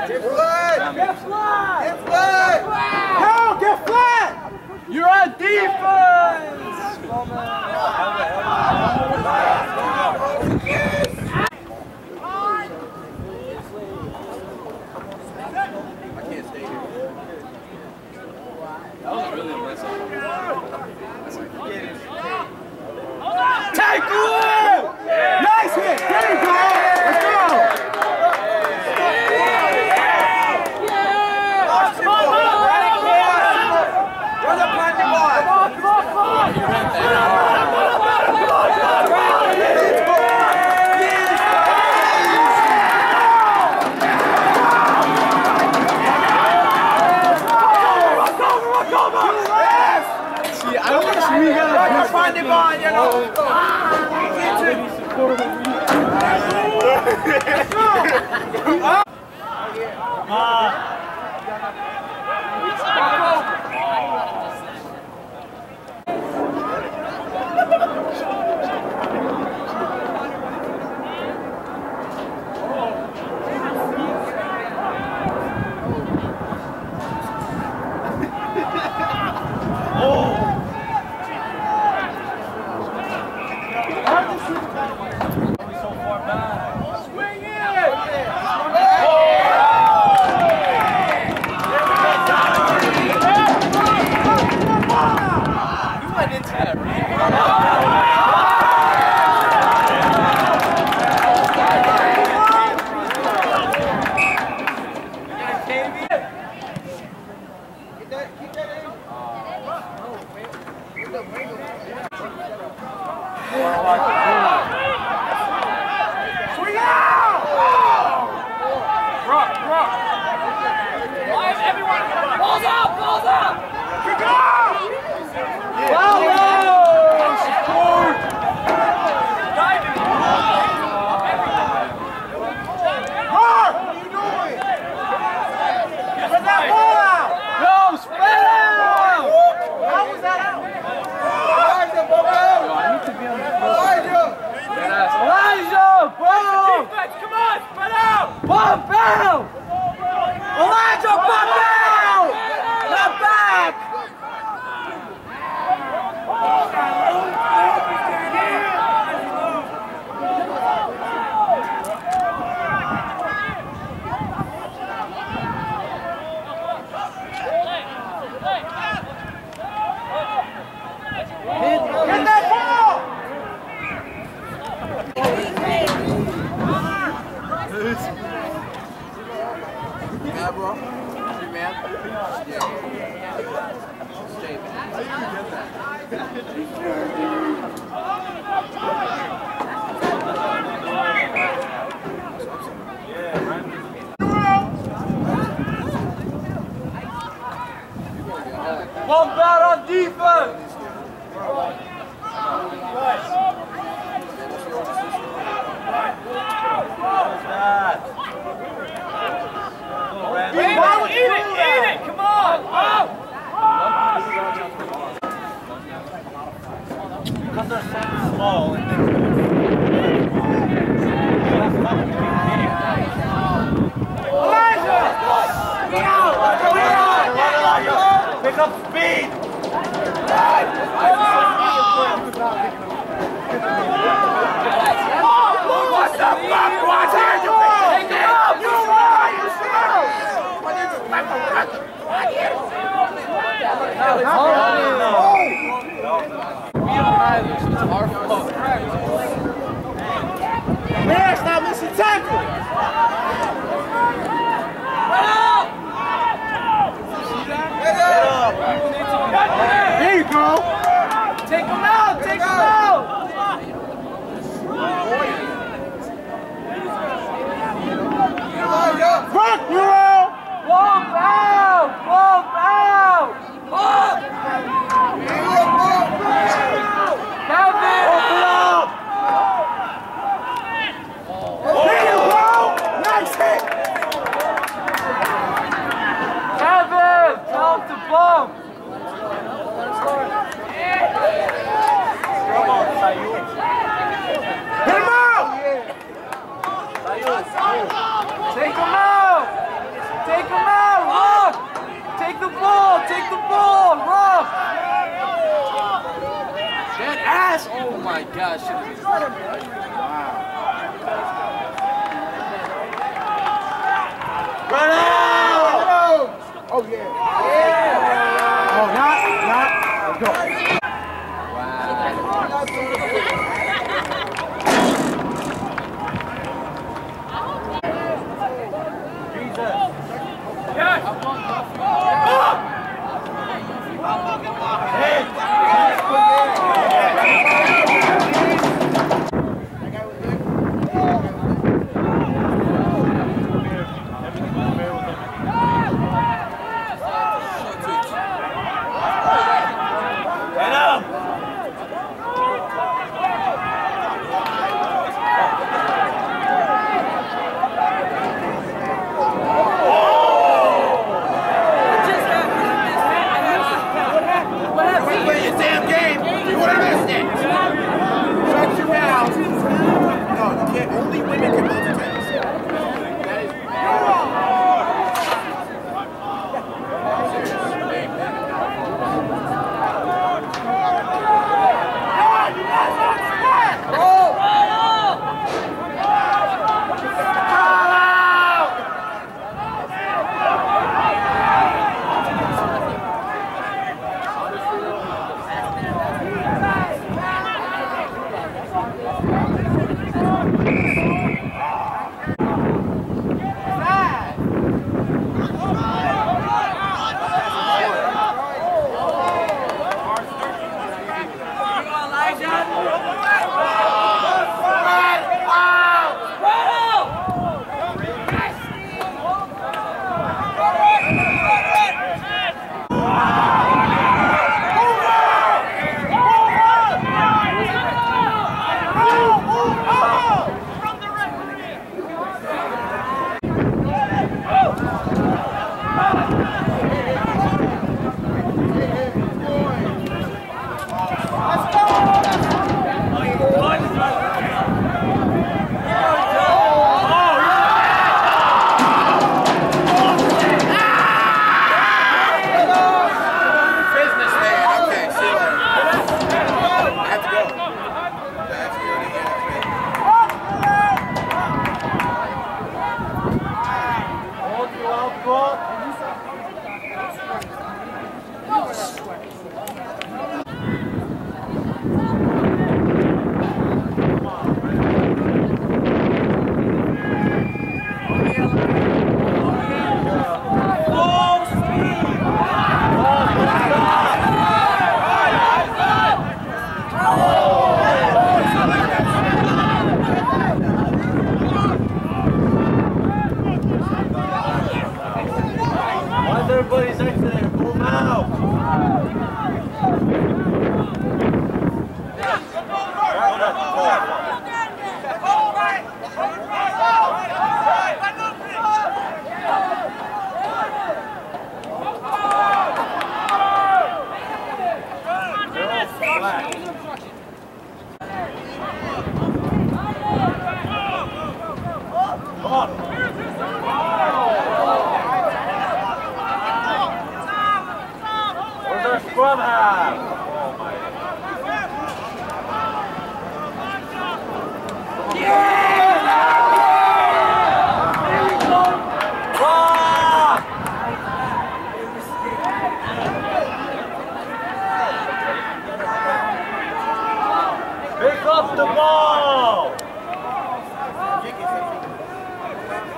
Get flat! Get flat! Get flat! No, get flat! You're on defense! That was really impressive. Take away! Nice hit! There you go! Let's go! Where's the planting ball? Come on! See, I wish we got a Planting ball, you know. Pump out! Elijah, pump out! Not back! Get that ball! Yeah, bro. Hey, man. Yeah. Stay, man. How you get that? Pump out on defense! Eat it! Come on! Because they're so small and Elijah! Pick up speed! What the fuck? Watch out! Take it up! You are! You Man, stop missing tackle! There you go! Take him out! Take him out! Fuck you all! Bump out! Bump out! Bump! Kevin! Open up! There you go! Nice hit! Kevin! Tell him to bump! Come on, Sayul. Hit him out! Sayul. Take him out! Take him out! Rough! Take the ball! Take the ball! Rough! Dead ass! Oh my gosh. Run out! Oh, yeah. Yeah! Oh, not. Let's go. Only women can multitask. That is Everybody's exiting. Pull them out. Scrum half! Oh my God. Pick up the ball!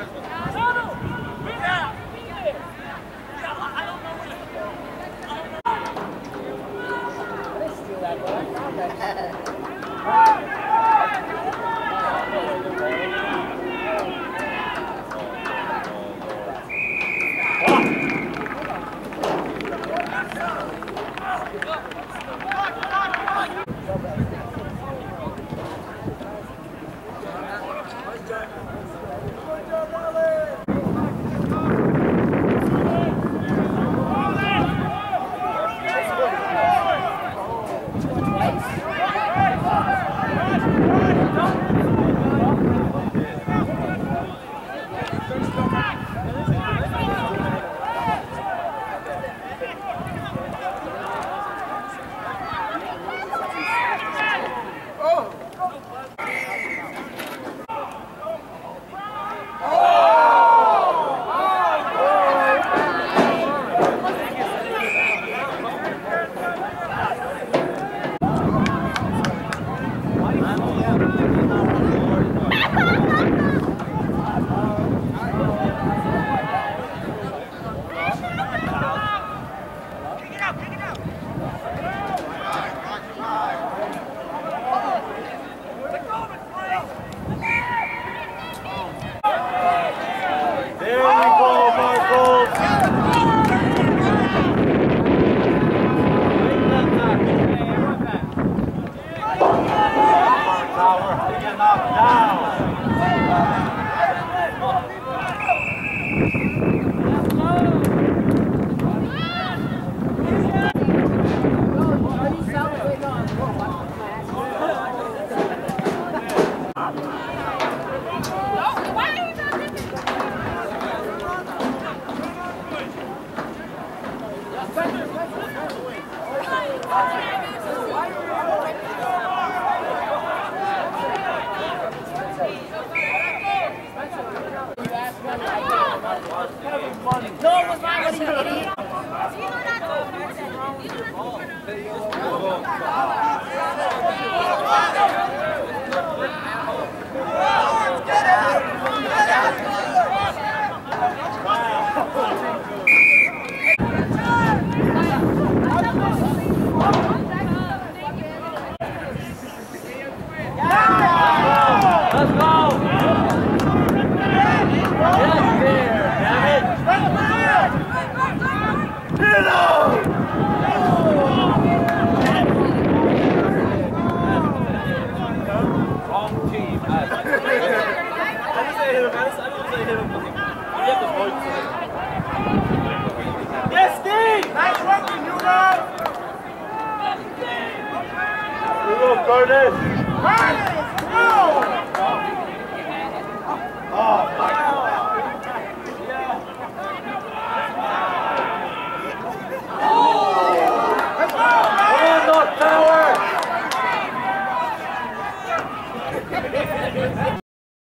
Curtis! Curtis! No!